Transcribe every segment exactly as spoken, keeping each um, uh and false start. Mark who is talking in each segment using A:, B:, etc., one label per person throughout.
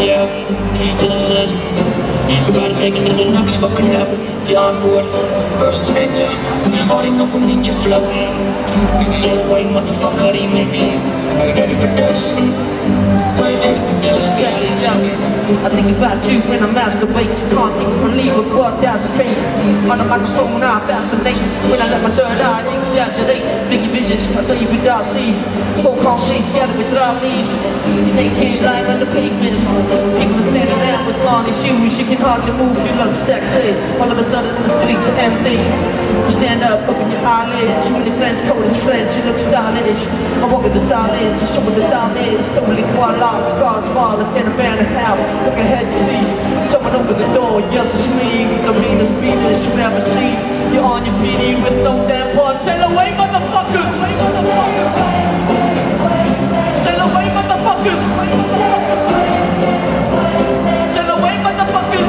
A: Yeah, this is it. We're about to take it to the next fucking level. The Antwoord versus Enya. Orinoco Ninja Flow. Same way, motherfucker remix. Are you ready for this? Are you ready for this?
B: Check it out. I think about you when I masturbate. You can't even believe it, but that's okay. On the microphone, I fascinate. When I let my third eye exaggerate. Big visions, I tell you without see. Whole concrete scattered with dry leaves. They can't lie on the pavement. People are standing around with laany shoes. You can hardly move, you look sexy. All of a sudden the streets are empty. You stand up, open your eyelids. You in the trench coat is French, you look stylish. I walk in the silence, you show what the down is. Totally twilight, scars fall, and then a man in house. Look ahead to see someone open the door. Yes, it's me, the meanest penis you ever seen. You're on your P D with no damn parts. Sail away, motherfuckers! Sail away, motherfuckers! Sail away, motherfuckers!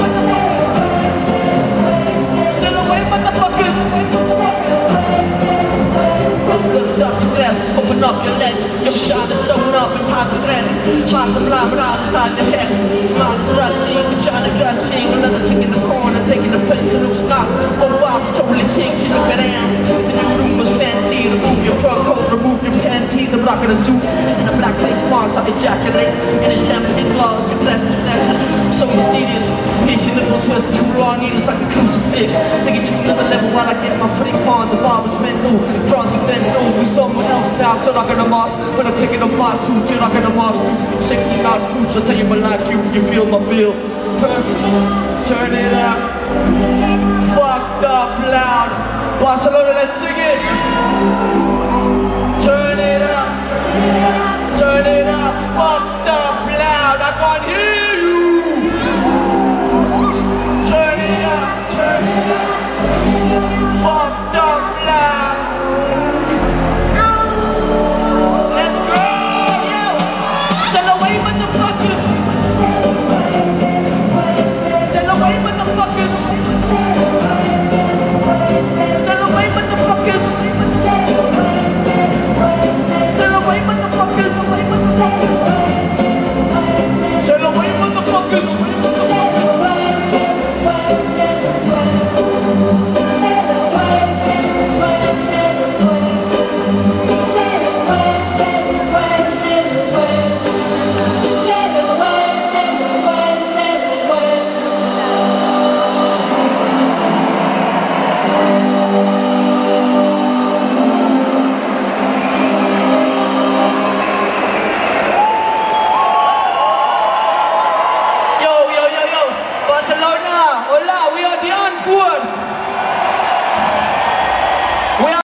B: Sail away, motherfuckers! Lift up your glass, open up your legs. Your shot is sewn up and time to thread. Try some lime around inside your head. Mind's rushing, you're trying to gushing. Another chick in the corner, taking the place of those stars. Oh wow, it's totally pink, you look around. The new room was fancy. Remove your fur coat, remove your panties. I'm rocking a suit and a black face mask. I ejaculate in a champagne glass. Your glasses flashes, so mysterious. Pierce your nipples with two long needles like a crucifix. Take it to another level while I get my freak on. The barber's mental, transcendental. With someone else now, so not gonna mask. When I'm taking off my suit, you're not gonna mask too. Shaking your nice boots, I'll tell you my life, you, you feel my bill. Turn, turn it up. Fucked up loud. Barcelona, let's sing it. Turn it up. Turn it up. Fucked up loud. I can't hear you. Turn it up. Turn it up. Fucked up loud. Barcelona, hola, we are the Antwoord.